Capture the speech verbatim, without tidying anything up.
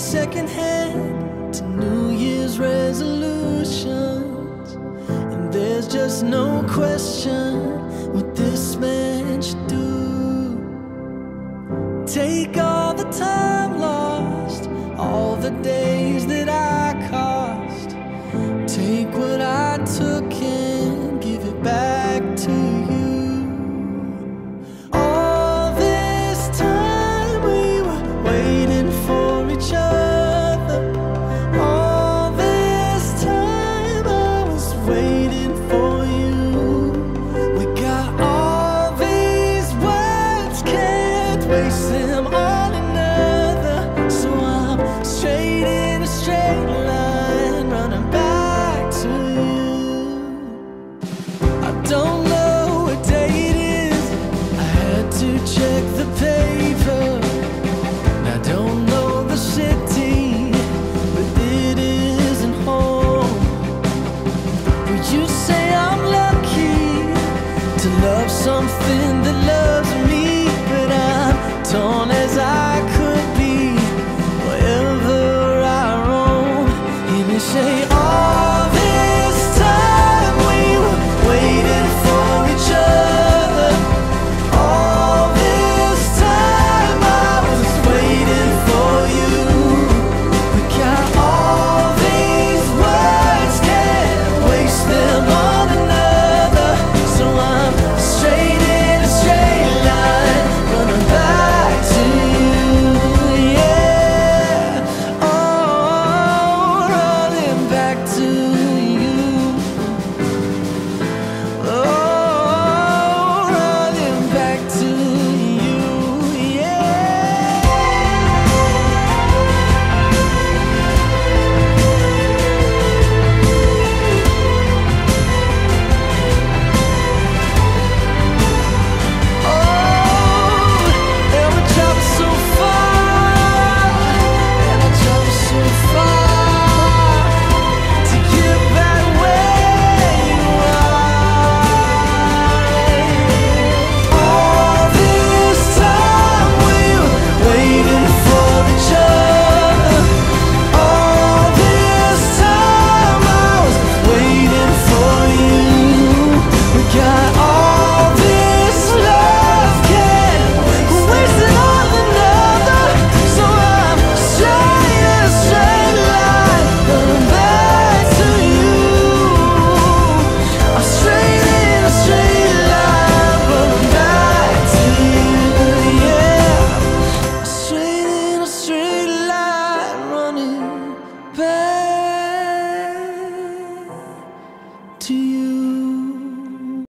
secondhand to New Year's resolutions, and there's just no question what this man should do. Take all the time lost, all the days that I cost. Take what I took and give it back to you. All this time we were waiting for each other. All this time I was waiting for you. We got all these words, can't waste them on another. So I'm straight in a straight line, running back to you. I don't know what day it is, I had to check the paper. I don't know the city, but it isn't home. But you say I'm lucky to love something that loves me, but I'm torn as I could be wherever I roam. And you say all this time we were waiting for each other. All this time I was waiting for you. We got all these words, can't waste them on another. So I'm straight in a straight line, running back to you, yeah. Oh, running back to you. Oh, running back to you, yeah. Oh, and we traveled so far, and I traveled so far to get back where you are. All this time we were waiting for each other. All this time I was waiting for you. We got all this love, can't waste it on another. So I'm straight in a straight line, running back to you. I'm straight in a straight line, running back to you, yeah. Straight in a straight line, running back.